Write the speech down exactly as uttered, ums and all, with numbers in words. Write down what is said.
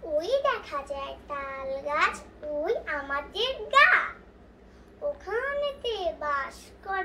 ওই দেখা যায় তাল গাছ, ওই আমাদের গা, ওখানেতে বাস করে